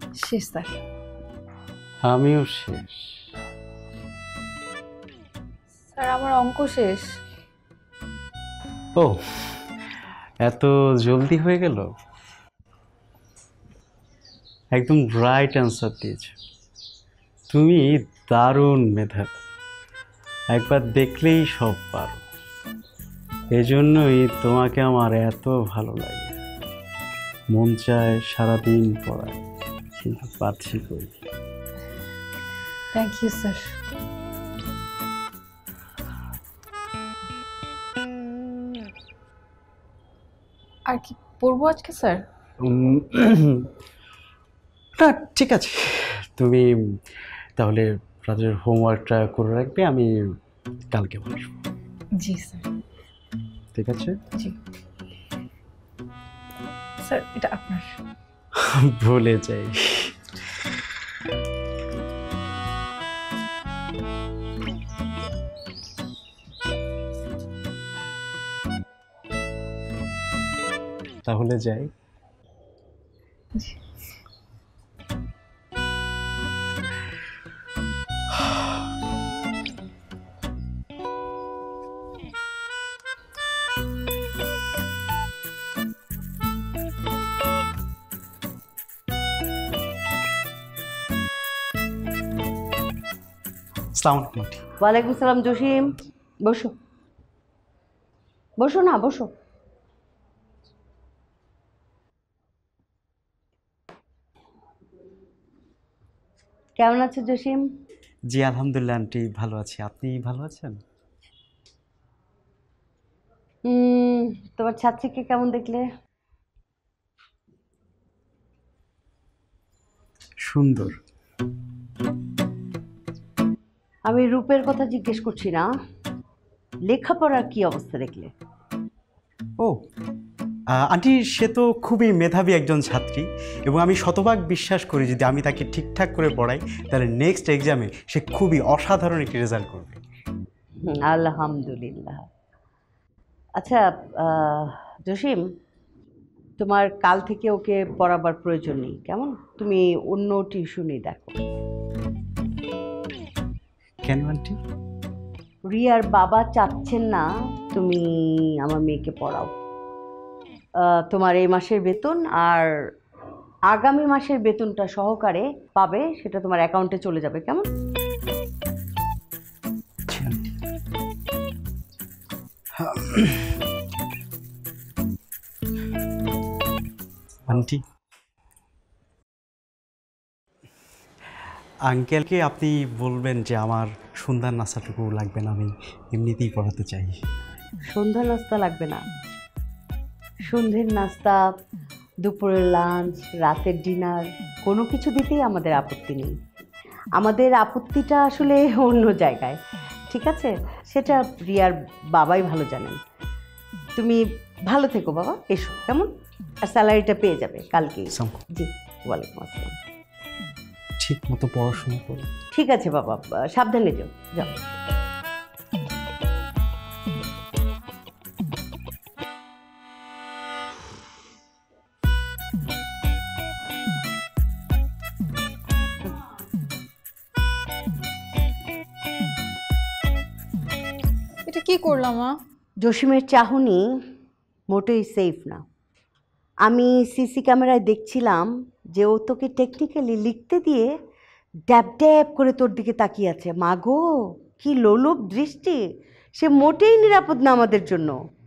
শেষ স্যার। আমিও শেষ। স্যার আমার অঙ্ক শেষ। ও, এত জলদি হয়ে গেল? একদম রাইট অ্যান্সার দিয়েছ। তুমি দারুণ মেধাবী, একবার দেখলেই সব পারো। এজন্যই তোমাকে আমার এত ভালো লাগে। মন চায় সারাদিন পড়ায়, কিন্তু পারছি কই। Thank you sir. আর কি পড়বো আজকে স্যার? না ঠিক আছে, তুমি তাহলে রাতের হোমওয়ার্কটা করে রাখবে, আমি কালকে বসবো। জি স্যার। ঠিক আছে? জি স্যার, এটা আপনার। ভুলে যাই। তাহলে যাই। জি। ওয়ালাইকুম সালাম জসিম, বসো বসো না বসো। কেমন আছো জসিম? জি আলহামদুলিল্লাহ আন্টি, ভালো আছি। আপনি ভালো আছেন? তোমার ছাত্রীকে কেমন দেখলে? সুন্দর। আমি রূপের কথা জিজ্ঞেস করছি না, লেখাপড়ার কি অবস্থা দেখলে? ও আন্টি, সে তো খুবই মেধাবী একজন ছাত্রী, এবং আমি শতভাগ বিশ্বাস করি যদি আমি তাকে ঠিকঠাক করে পড়াই তাহলে নেক্সট এক্সামে সে খুবই অসাধারণ একটি রেজাল্ট করবে। আলহামদুলিল্লাহ। আচ্ছা জসিম, তোমার কাল থেকে ওকে পড়াবার প্রয়োজন নেই, কেমন? তুমি অন্য টিউশনই দেখো। কেন আন্টি? রিয়ার বাবা চাচ্ছেন না তুমি আমার মেয়েকে পড়াও। তোমার এই মাসের বেতন আর আগামী মাসের বেতনটা সহকারে পাবে, সেটা তোমার অ্যাকাউন্টে চলে যাবে, কেমন? আন্টি, আঙ্কেলকে আপনি বলবেন যে আমার সন্ধ্যার নাস্তাটুকু লাগবে না, আমি এমনিতেই পড়াতে চাই। সন্ধ্যা নাস্তা লাগবে না? সন্ধ্যের নাস্তা, দুপুরের লাঞ্চ, রাতের ডিনার, কোনো কিছু দিতেই আমাদের আপত্তি নেই। আমাদের আপত্তিটা আসলে অন্য জায়গায়, ঠিক আছে? সেটা রিয়ার বাবাই ভালো জানেন। তুমি ভালো থেকো বাবা, এসো, কেমন? আর স্যালারিটা পেয়ে যাবে কালকেই। জি, ওয়ালাইকুম আসসালাম। ঠিক মতো পড়াশোনা করো। ঠিক আছে বাবা, সাবধানে যাও যাও। এটা কি করলাম মা? জসিমের চাহনি মোটেই সেফ না। আমি সিসি ক্যামেরায় দেখছিলাম যে ও তোকে টেকনিক্যালি লিখতে দিয়ে ড্যাব ড্যাব করে তোর দিকে তাকিয়ে আছে। মা গো, কি লোলুপ দৃষ্টি! সে মোটেই নিরাপদ না আমাদের জন্য।